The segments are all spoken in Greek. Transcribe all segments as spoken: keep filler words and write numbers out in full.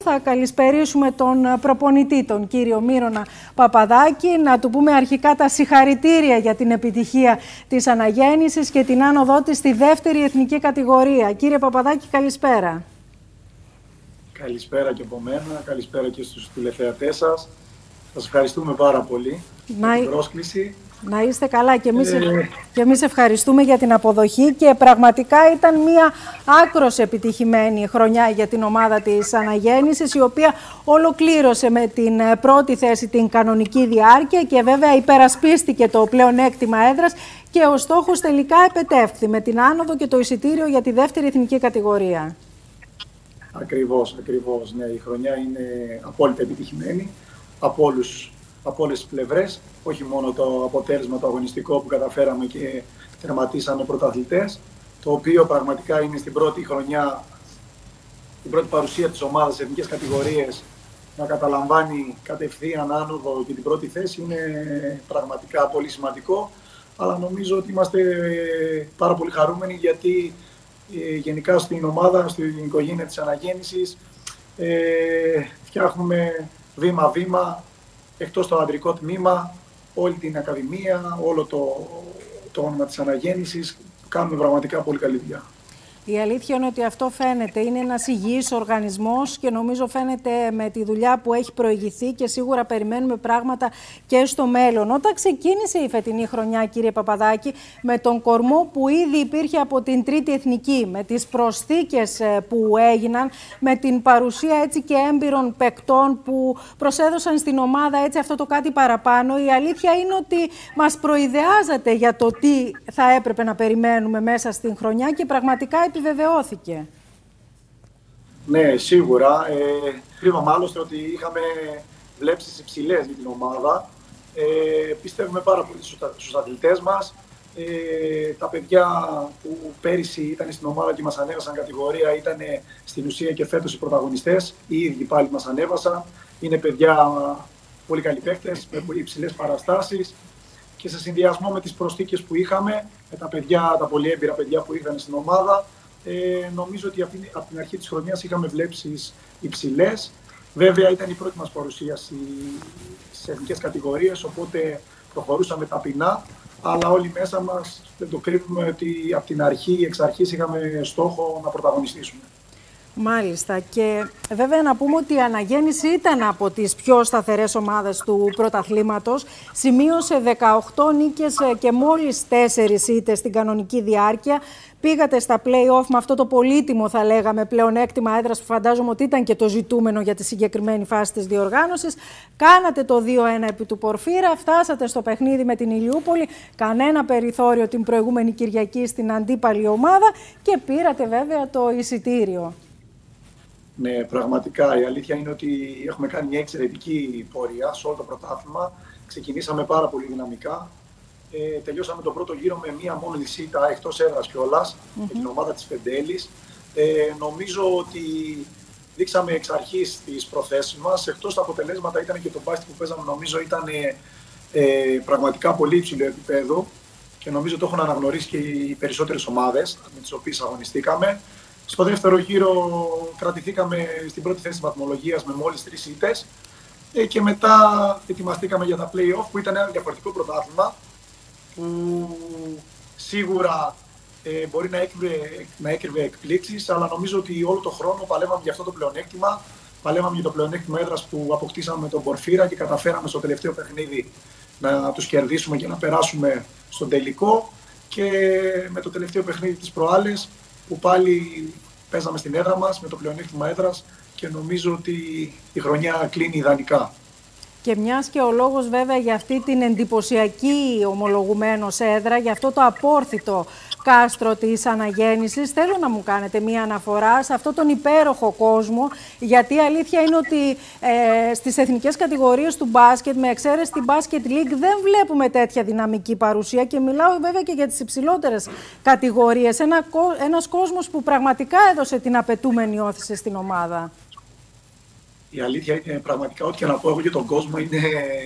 θα καλησπερίσουμε τον προπονητή, τον κύριο Μύρονα Παπαδάκη. Να του πούμε αρχικά τα συγχαρητήρια για την επιτυχία της αναγέννησης και την άνοδό της στη δεύτερη εθνική κατηγορία. Κύριε Παπαδάκη, καλησπέρα. Καλησπέρα και από μένα, καλησπέρα και στους τηλεθεατές σας. Σας ευχαριστούμε πάρα πολύ να... για την πρόσκληση. Να είστε καλά και εμείς, ε... και εμείς ευχαριστούμε για την αποδοχή και πραγματικά ήταν μια άκρως επιτυχημένη χρονιά για την ομάδα της αναγέννησης, η οποία ολοκλήρωσε με την πρώτη θέση την κανονική διάρκεια και βέβαια υπερασπίστηκε το πλεονέκτημα έδρας και ο στόχος τελικά επετεύχθη με την άνοδο και το εισιτήριο για τη δεύτερη εθνική κατηγορία. Ακριβώς, ακριβώς. Ναι, η χρονιά είναι απόλυτα επιτυχημένη από, όλους, από όλες τις πλευρές. Όχι μόνο το αποτέλεσμα το αγωνιστικό που καταφέραμε και τερματίσαμε πρωταθλητές, το οποίο πραγματικά είναι στην πρώτη χρονιά, την πρώτη παρουσία της ομάδας σε εθνικές κατηγορίες, να καταλαμβάνει κατευθείαν άνοδο και την πρώτη θέση είναι πραγματικά πολύ σημαντικό. Αλλά νομίζω ότι είμαστε πάρα πολύ χαρούμενοι, γιατί ε, γενικά στην ομάδα, στην οικογένεια της αναγέννησης, ε, φτιάχνουμε βήμα-βήμα, εκτός το αντρικό τμήμα, όλη την ακαδημία, όλο το, το όνομα της αναγέννησης, κάνουμε πραγματικά πολύ καλή δουλειά. Η αλήθεια είναι ότι αυτό φαίνεται. Είναι ένας υγιής οργανισμός και νομίζω φαίνεται με τη δουλειά που έχει προηγηθεί και σίγουρα περιμένουμε πράγματα και στο μέλλον. Όταν ξεκίνησε η φετινή χρονιά, κύριε Παπαδάκη, με τον κορμό που ήδη υπήρχε από την Τρίτη Εθνική, με τις προσθήκες που έγιναν, με την παρουσία έτσι και έμπειρων παικτών που προσέδωσαν στην ομάδα έτσι αυτό το κάτι παραπάνω, η αλήθεια είναι ότι μας προειδεάζατε για το τι θα έπρεπε να περιμένουμε μέσα στην χρονιά και πραγματικά επιβεβαιώθηκε. Ναι, σίγουρα. Ε, Κρύβαμε άλλωστε ότι είχαμε βλέψεις υψηλές για την ομάδα. Ε, πιστεύουμε πάρα πολύ στους αθλητές μας. Ε, τα παιδιά που πέρυσι ήταν στην ομάδα και μας ανέβασαν κατηγορία ήταν στην ουσία και φέτος οι πρωταγωνιστές. Οι ίδιοι πάλι μας ανέβασαν. Είναι παιδιά πολύ καλοί παίκτες, με υψηλές παραστάσεις. Και σε συνδυασμό με τις προσθήκες που είχαμε, με τα παιδιά, τα πολύ έμπειρα παιδιά που ήρθαν στην ομάδα, ε, νομίζω ότι από την αρχή της χρονιάς είχαμε βλέψεις υψηλές. Βέβαια ήταν η πρώτη μας παρουσίαση σε εθνικές κατηγορίες, οπότε προχωρούσαμε ταπεινά, αλλά όλοι μέσα μας δεν το κρύβουμε ότι από την αρχή, εξ αρχής είχαμε στόχο να πρωταγωνιστήσουμε. Μάλιστα. Και βέβαια να πούμε ότι η αναγέννηση ήταν από τις πιο σταθερές ομάδες του πρωταθλήματος. Σημείωσε δεκαοκτώ νίκες και μόλις τέσσερις ήττες στην κανονική διάρκεια. Πήγατε στα play-off με αυτό το πολύτιμο, θα λέγαμε, πλεονέκτημα έδρας που φαντάζομαι ότι ήταν και το ζητούμενο για τη συγκεκριμένη φάση της διοργάνωσης. Κάνατε το δύο ένα επί του Πορφύρα, φτάσατε στο παιχνίδι με την Ηλιούπολη, κανένα περιθώριο την προηγούμενη Κυριακή στην αντίπαλη ομάδα και πήρατε βέβαια το εισιτήριο. Ναι, πραγματικά η αλήθεια είναι ότι έχουμε κάνει μια εξαιρετική πορεία σε όλο το πρωτάθλημα. Ξεκινήσαμε πάρα πολύ δυναμικά. Ε, τελειώσαμε τον πρώτο γύρο με μία μόνη ήττα εκτός έδρας κιόλας, mm-hmm. με την ομάδα της Πεντέλης. Ε, νομίζω ότι δείξαμε εξ αρχής τις προθέσεις μας. Εκτός τα αποτελέσματα ήταν και το μπάσκετ που παίζαμε, νομίζω ήταν ε, πραγματικά πολύ υψηλό επίπεδο και νομίζω το έχουν αναγνωρίσει και οι περισσότερες ομάδες με τις οποίες αγωνιστήκαμε. Στο δεύτερο γύρο κρατηθήκαμε στην πρώτη θέση της βαθμολογίας με μόλις τρεις ήττες ε, και μετά ετοιμαστήκαμε για τα play-off που ήταν ένα διαφορετικό πρωτάθλημα που σίγουρα ε, μπορεί να έκρυβε, να έκρυβε εκπλήξεις, αλλά νομίζω ότι όλο τον χρόνο παλεύαμε για αυτό το πλεονέκτημα. Παλεύαμε για το πλεονέκτημα έδρας που αποκτήσαμε με τον Πορφύρα και καταφέραμε στο τελευταίο παιχνίδι να τους κερδίσουμε και να περάσουμε στον τελικό. Και με το τελευταίο παιχνίδι της προάλλες που πάλι παίζαμε στην έδρα μας με το πλεονέκτημα έδρας και νομίζω ότι η χρονιά κλείνει ιδανικά. Και μιας και ο λόγος βέβαια για αυτή την εντυπωσιακή ομολογουμένως έδρα, για αυτό το απόρθητο κάστρο της αναγέννησης, θέλω να μου κάνετε μία αναφορά σε αυτόν τον υπέροχο κόσμο, γιατί η αλήθεια είναι ότι ε, στις εθνικές κατηγορίες του μπάσκετ, με εξαίρεση την Basket League, δεν βλέπουμε τέτοια δυναμική παρουσία και μιλάω βέβαια και για τις υψηλότερες κατηγορίες. Ένα, ένας κόσμος που πραγματικά έδωσε την απαιτούμενη όθηση στην ομάδα. Η αλήθεια είναι πραγματικά, ό,τι και να πω εγώ για τον κόσμο είναι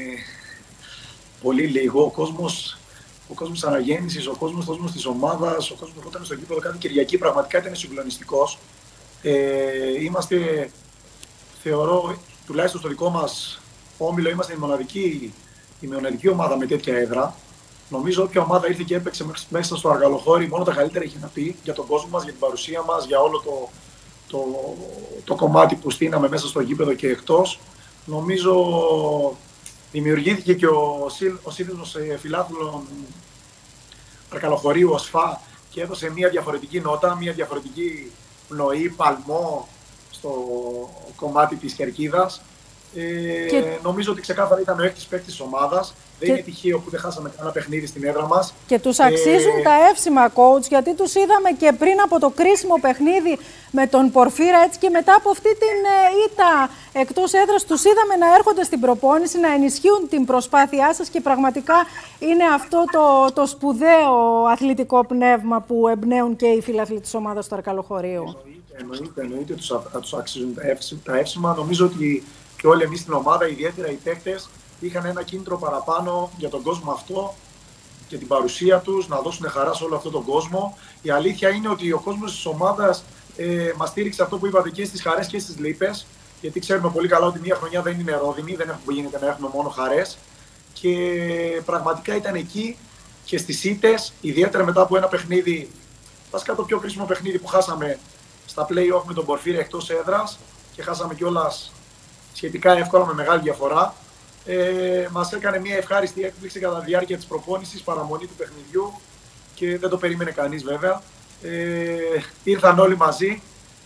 πολύ λίγο. Ο κόσμος, ο κόσμος της αναγέννησης, ο κόσμος, ο κόσμος της ομάδας, ο κόσμος που ήταν στο γήπεδο κάθε Κυριακή πραγματικά ήταν συγκλονιστικός. Ε, είμαστε, θεωρώ, τουλάχιστον στο δικό μας όμιλο, είμαστε η μοναδική, η μοναδική ομάδα με τέτοια έδρα. Νομίζω όποια ομάδα ήρθε και έπαιξε μέσα στο Αργαλοχώρι, μόνο τα καλύτερα είχε να πει για τον κόσμο μας, για την παρουσία μας, για όλο το, το, το κομμάτι που στείναμε μέσα στο γήπεδο και εκτός. Νομίζω δημιουργήθηκε και ο, ο σύνδεσμος φιλάθλων Αργαλοχωρίου, ο ΣΦΑ, και έδωσε μια διαφορετική νότα, μια διαφορετική πνοή, παλμό στο κομμάτι της κερκίδας. Ε, και... Νομίζω ότι ξεκάθαρα ήταν ο έκτης παίκτης της ομάδας. Δεν και... είναι τυχαίο που δεν χάσαμε κανένα παιχνίδι στην έδρα μας. Και τους αξίζουν ε... τα εύσημα, coach, γιατί τους είδαμε και πριν από το κρίσιμο παιχνίδι με τον Πορφύρα, έτσι και μετά από αυτή την ήττα εκτός έδρας, τους είδαμε να έρχονται στην προπόνηση, να ενισχύουν την προσπάθειά σας και πραγματικά είναι αυτό το, το σπουδαίο αθλητικό πνεύμα που εμπνέουν και οι φίλαθλοι της ομάδας του Αργαλοχωρίου. Εννοείται, εννοείται, εννοείται τους, τους αξίζουν τα εύσημα, τα εύσημα. Νομίζω ότι και όλοι εμείς στην ομάδα, ιδιαίτερα οι παίκτες, είχαν ένα κίνητρο παραπάνω για τον κόσμο αυτό και την παρουσία τους, να δώσουν χαρά σε όλο αυτόν τον κόσμο. Η αλήθεια είναι ότι ο κόσμος της ομάδας ε, μας στήριξε αυτό που είπατε και στις χαρές και στις λύπες, γιατί ξέρουμε πολύ καλά ότι μια χρονιά δεν είναι ρόδινη, δεν έχουμε, γίνεται να έχουμε μόνο χαρές. Και πραγματικά ήταν εκεί και στις ήττες, ιδιαίτερα μετά από ένα παιχνίδι, βασικά το πιο κρίσιμο παιχνίδι που χάσαμε στα play-off με τον Πορφύρα εκτός έδρας και χάσαμε κιόλας σχετικά εύκολα με μεγάλη διαφορά. Ε, μας έκανε μια ευχάριστη έκπληξη κατά τη διάρκεια της προπόνησης, παραμονή του παιχνιδιού και δεν το περίμενε κανείς βέβαια. Ε, ήρθαν όλοι μαζί,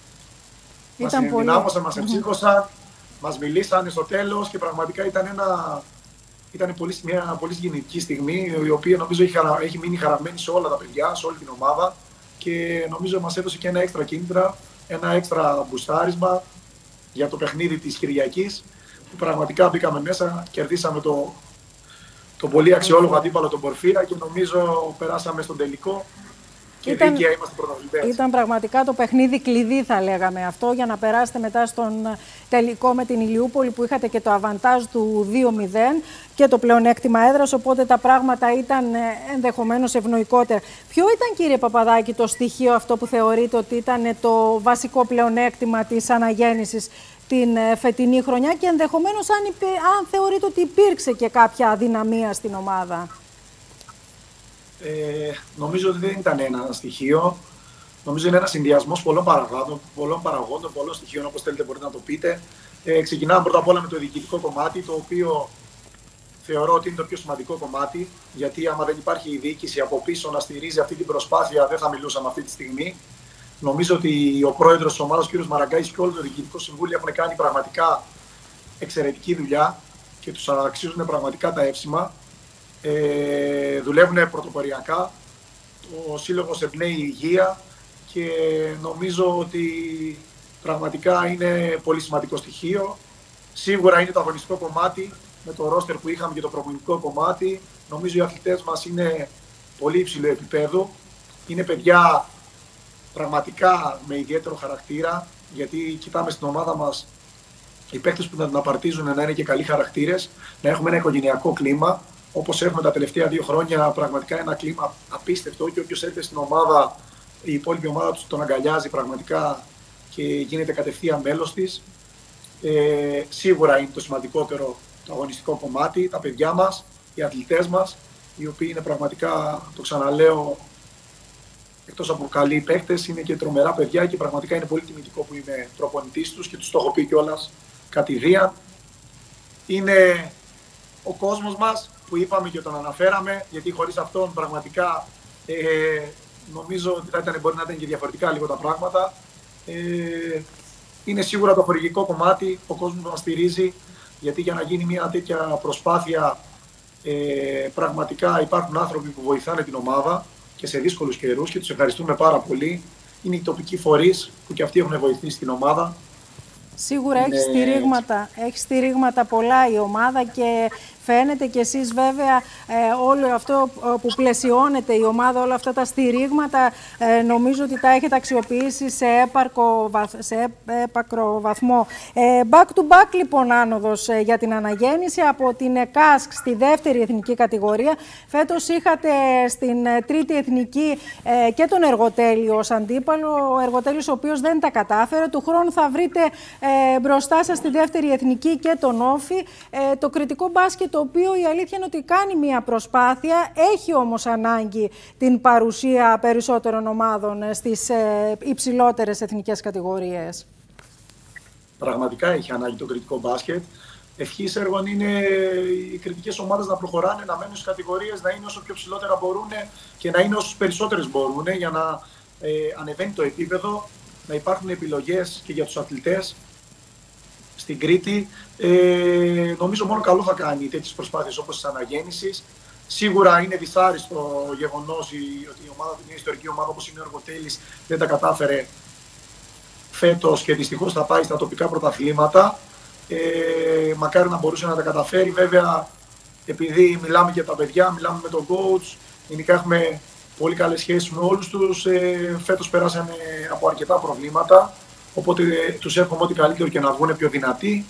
μας ενδυνάμωσαν, μας εμψύχωσαν, μας μιλήσανε στο τέλος και πραγματικά ήταν, ένα, ήταν πολύ, μια πολύ συγκινητική στιγμή, η οποία νομίζω έχει, έχει μείνει χαραγμένη σε όλα τα παιδιά, σε όλη την ομάδα και νομίζω μας έδωσε και ένα έξτρα κίνητρα, ένα έξτρα μπουστάρισμα για το παιχνίδι της Κυριακής, που πραγματικά μπήκαμε μέσα, κερδίσαμε το, το πολύ αξιόλογο αντίπαλο τον Πορφύρα και νομίζω περάσαμε στον τελικό και ήταν, δίκαια είμαστε πρωταθλητές. Ήταν πραγματικά το παιχνίδι κλειδί, θα λέγαμε αυτό, για να περάσετε μετά στον τελικό με την Ηλιούπολη, που είχατε και το αβαντάζ του δύο μηδέν και το πλεονέκτημα έδρας, οπότε τα πράγματα ήταν ενδεχομένως ευνοϊκότερα. Ποιο ήταν, κύριε Παπαδάκη, το στοιχείο αυτό που θεωρείτε ότι ήταν το βασικό πλεονέκτημα της αναγέννησης την φετινή χρονιά και ενδεχομένως αν, υπή, αν θεωρείτε ότι υπήρξε και κάποια αδυναμία στην ομάδα? Ε, νομίζω ότι δεν ήταν ένα στοιχείο. Νομίζω είναι ένα συνδυασμός πολλών παραγόντων, πολλών παραγόντων, πολλών στοιχείων, όπως θέλετε μπορείτε να το πείτε. Ε, ξεκινάμε πρώτα απ' όλα με το διοικητικό κομμάτι, το οποίο θεωρώ ότι είναι το πιο σημαντικό κομμάτι, γιατί άμα δεν υπάρχει η διοίκηση από πίσω να στηρίζει αυτή την προσπάθεια, δεν θα μιλούσαμε αυτή τη στιγμή. Νομίζω ότι ο πρόεδρος της ομάδας, ο κ. Μαραγκάκης, και όλο το διοικητικό συμβούλιο έχουν κάνει πραγματικά εξαιρετική δουλειά και τους αξίζουν πραγματικά τα εύσημα. Ε, δουλεύουν πρωτοποριακά, ο σύλλογος εμπνέει υγεία και νομίζω ότι πραγματικά είναι πολύ σημαντικό στοιχείο. Σίγουρα είναι το αγωνιστικό κομμάτι με το ρόστερ που είχαμε και το προπονητικό κομμάτι. Νομίζω οι αθλητές μας είναι πολύ υψηλό επίπεδο. Είναι παιδιά πραγματικά με ιδιαίτερο χαρακτήρα, γιατί κοιτάμε στην ομάδα μας οι παίκτες που να την απαρτίζουν να είναι και καλοί χαρακτήρες, να έχουμε ένα οικογενειακό κλίμα, όπως έχουμε τα τελευταία δύο χρόνια, πραγματικά ένα κλίμα απίστευτο και όποιος έρθει στην ομάδα, η υπόλοιπη ομάδα του τον αγκαλιάζει πραγματικά και γίνεται κατευθείαν μέλος της. Ε, σίγουρα είναι το σημαντικότερο το αγωνιστικό κομμάτι, τα παιδιά μας, οι αθλητές μας, οι οποίοι είναι πραγματικά, το ξαναλέω, εκτός από καλοί παίκτες, είναι και τρομερά παιδιά και πραγματικά είναι πολύ τιμητικό που είμαι προπονητής τους και τους το έχω πει κιόλας κατηδίαν. Είναι ο κόσμος μας που είπαμε και τον αναφέραμε, γιατί χωρίς αυτόν πραγματικά ε, νομίζω ότι θα ήταν, μπορεί να ήταν και διαφορετικά λίγο τα πράγματα. Ε, είναι σίγουρα το χορηγικό κομμάτι, ο κόσμος μας στηρίζει, γιατί για να γίνει μια τέτοια προσπάθεια ε, πραγματικά υπάρχουν άνθρωποι που βοηθάνε την ομάδα και σε δύσκολους καιρούς και τους ευχαριστούμε πάρα πολύ. Είναι οι τοπικοί φορείς που και αυτοί έχουν βοηθήσει την ομάδα. Σίγουρα έχει στηρίγματα, έχει στηρίγματα πολλά η ομάδα και Φαίνεται κι εσείς βέβαια ε, όλο αυτό που πλαισιώνεται η ομάδα, όλα αυτά τα στηρίγματα, ε, νομίζω ότι τα έχετε αξιοποιήσει σε, έπαρκο, σε έπακρο βαθμό. Ε, back to back λοιπόν άνοδος ε, για την αναγέννηση από την ΕΚΑΣΚ στη δεύτερη εθνική κατηγορία. Φέτος είχατε στην ε, τρίτη εθνική ε, και τον Εργοτέλειο ως αντίπαλο, ο Εργοτέλειος ο οποίος δεν τα κατάφερε. Του χρόνου θα βρείτε ε, μπροστά σας στη δεύτερη εθνική και τον Όφη. Ε, το κριτικό μπάσκετ, το οποίο η αλήθεια είναι ότι κάνει μια προσπάθεια, έχει όμως ανάγκη την παρουσία περισσότερων ομάδων στις ε, υψηλότερες εθνικές κατηγορίες. Πραγματικά έχει ανάγκη το κριτικό μπάσκετ. Ευχής έργων είναι οι κριτικές ομάδες να προχωράνε, να μένουν στις κατηγορίες, να είναι όσο πιο ψηλότερα μπορούν και να είναι όσες περισσότερες μπορούν για να ε, ανεβαίνει το επίπεδο, να υπάρχουν επιλογές και για τους αθλητές στην Κρήτη. Ε, νομίζω μόνο καλό θα κάνει τέτοιες προσπάθειες όπως της αναγέννησης. Σίγουρα είναι δυσάρεστο γεγονός ότι η ομάδα, μια ιστορική ομάδα όπως είναι ο Εργοτέλης, δεν τα κατάφερε φέτος και δυστυχώς θα πάει στα τοπικά πρωταθλήματα. Ε, μακάρι να μπορούσε να τα καταφέρει. Βέβαια, επειδή μιλάμε για τα παιδιά, μιλάμε με τον coach, γενικά έχουμε πολύ καλές σχέσεις με όλους τους. Ε, φέτος περάσανε από αρκετά προβλήματα, οπότε ε, τους εύχομαι ό,τι καλύτερο και να βγουν πιο δυνατοί.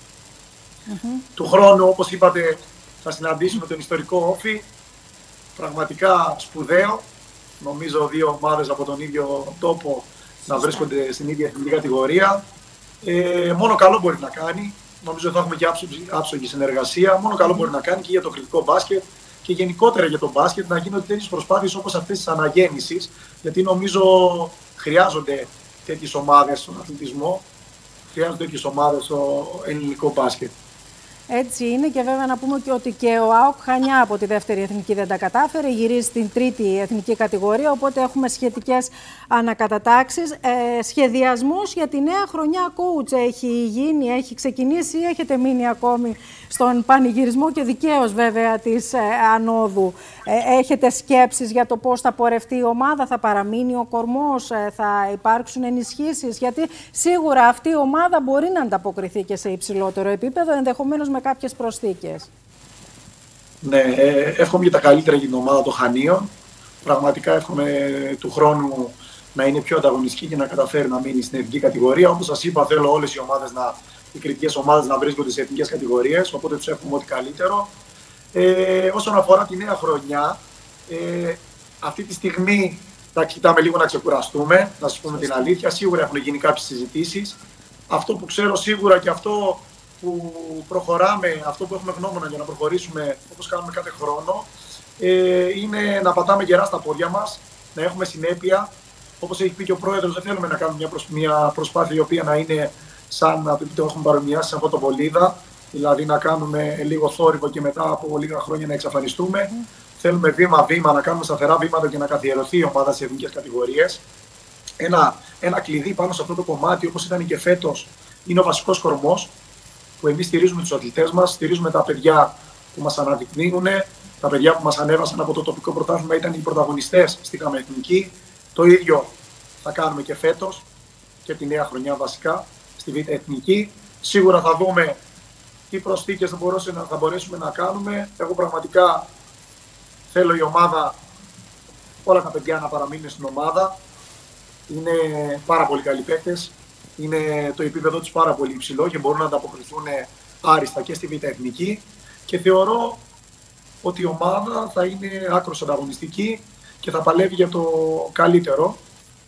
Mm-hmm. Του χρόνου, όπως είπατε, θα συναντήσουμε τον ιστορικό Όφη. Πραγματικά σπουδαίο. Νομίζω δύο ομάδες από τον ίδιο τόπο να βρίσκονται στην ίδια εθνική κατηγορία. Ε, μόνο καλό μπορεί να κάνει. Νομίζω ότι θα έχουμε και άψογη συνεργασία. Μόνο καλό μπορεί να κάνει και για το κριτικό μπάσκετ και γενικότερα για το μπάσκετ να γίνονται τέτοιες προσπάθειες όπως αυτές της αναγέννησης. Γιατί νομίζω χρειάζονται τέτοιες ομάδες στον αθλητισμό, χρειάζονται τέτοιες ομάδες στο ελληνικό μπάσκετ. Έτσι είναι, και βέβαια να πούμε και ότι και ο ΑΟΚ Χανιά από τη δεύτερη εθνική δεν τα κατάφερε, γυρίζει στην τρίτη εθνική κατηγορία, οπότε έχουμε σχετικές ανακατατάξεις. Ε, σχεδιασμός για τη νέα χρονιά, coach, έχει γίνει, έχει ξεκινήσει ή έχετε μείνει ακόμη στον πανηγυρισμό και δικαίως βέβαια της ε, ανόδου? Ε, έχετε σκέψεις για το πώς θα πορευτεί η ομάδα, θα παραμείνει ο κορμός, ε, θα υπάρξουν ενισχύσεις? Γιατί σίγουρα αυτή η ομάδα μπορεί να ανταποκριθεί και σε υψηλότερο επίπεδο, ενδεχομένως με κάποιες προσθήκες. Ναι, ε, εύχομαι και τα καλύτερα για την ομάδα των Χανίων. Πραγματικά εύχομαι του χρόνου να είναι πιο ανταγωνιστική και να καταφέρει να μείνει στην εθνική κατηγορία. Όπως σας είπα, θέλω όλες οι ομάδες, να, οι κριτικές ομάδες να βρίσκονται σε εθνικές κατηγορίες, οπότε τους εύχομαι ό,τι καλύτερο. Ε, όσον αφορά τη νέα χρονιά, ε, αυτή τη στιγμή θα κοιτάμε λίγο να ξεκουραστούμε, να σας πούμε την αλήθεια. Σίγουρα έχουν γίνει κάποιες συζητήσεις. Αυτό που ξέρω σίγουρα και αυτό που προχωράμε, αυτό που έχουμε γνώμονα για να προχωρήσουμε όπως κάνουμε κάθε χρόνο, ε, είναι να πατάμε γερά στα πόδια μας, να έχουμε συνέπεια. Όπως έχει πει και ο Πρόεδρος, δεν θέλουμε να κάνουμε μια, προσ... μια προσπάθεια η οποία να είναι σαν να το έχουμε παρομοιάσει σαν φωτοβολίδα, δηλαδή να κάνουμε λίγο θόρυβο και μετά από λίγα χρόνια να εξαφανιστούμε. Mm. Θέλουμε βήμα-βήμα να κάνουμε σταθερά βήματα και να καθιερωθεί η ομάδα σε εθνικές κατηγορίες. Ένα, ένα κλειδί πάνω σε αυτό το κομμάτι, όπως ήταν και φέτος, είναι ο βασικός κορμός, που εμείς στηρίζουμε τους αθλητές μας, στηρίζουμε τα παιδιά που μας αναδεικνύουν, τα παιδιά που μας ανέβασαν από το τοπικό πρωτάθλημα, ήταν οι πρωταγωνιστές στη ΓΑΜΑ Εθνική. Το ίδιο θα κάνουμε και φέτος και τη νέα χρονιά βασικά στη Β' Εθνική. Σίγουρα θα δούμε τι προσθήκες θα, θα μπορέσουμε να κάνουμε. Εγώ πραγματικά θέλω η ομάδα, όλα τα παιδιά να παραμείνουν στην ομάδα. Είναι πάρα πολύ καλοί παίκτες. Είναι το επίπεδο τους πάρα πολύ υψηλό και μπορούν να ανταποκριθούν άριστα και στη Β' Εθνική. Και θεωρώ ότι η ομάδα θα είναι άκρως ανταγωνιστική και θα παλεύει για το καλύτερο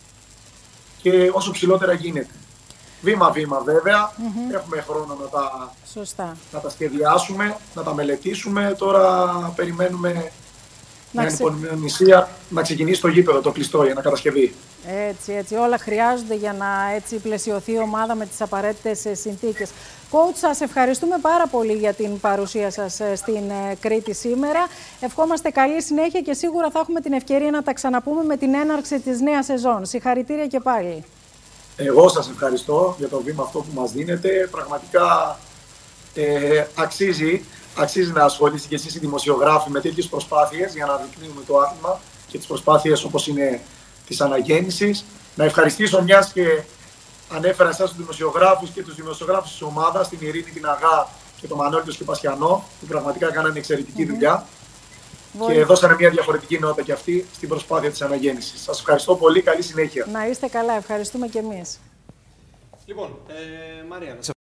και όσο ψηλότερα γίνεται. Βήμα-βήμα βέβαια, mm-hmm. έχουμε χρόνο να τα, Σωστά. να τα σχεδιάσουμε, να τα μελετήσουμε. Τώρα περιμένουμε με ανυπομονησία να ξεκινήσει το γήπεδο, το κλειστό, για να κατασκευεί. Έτσι, έτσι. Όλα χρειάζονται για να έτσι πλαισιωθεί η ομάδα με τις απαραίτητες συνθήκες. Coach, σας ευχαριστούμε πάρα πολύ για την παρουσία σας στην Κρήτη σήμερα. Ευχόμαστε καλή συνέχεια και σίγουρα θα έχουμε την ευκαιρία να τα ξαναπούμε με την έναρξη της νέας σεζόν. Συγχαρητήρια και πάλι. Εγώ σας ευχαριστώ για το βήμα αυτό που μας δίνετε. Πραγματικά ε, αξίζει, αξίζει να ασχολείστε και εσείς οι δημοσιογράφοι με τέτοιες προσπάθειες για να δεικνύουμε το άθλημα και τις προσπάθειες όπως είναι της αναγέννησης. Να ευχαριστήσω, μιας και ανέφερα εσάς τους δημοσιογράφους και τους δημοσιογράφους της ομάδας, την Ειρήνη, την Αγά και τον Μανώλη τον Σκυπασιανό, που πραγματικά έκαναν εξαιρετική mm-hmm. δουλειά. Βοή. Και δώσανε μια διαφορετική νότα και αυτή στην προσπάθεια της αναγέννησης. Σας ευχαριστώ πολύ. Καλή συνέχεια. Να είστε καλά. Ευχαριστούμε και εμείς. Λοιπόν, ε, Μαρία,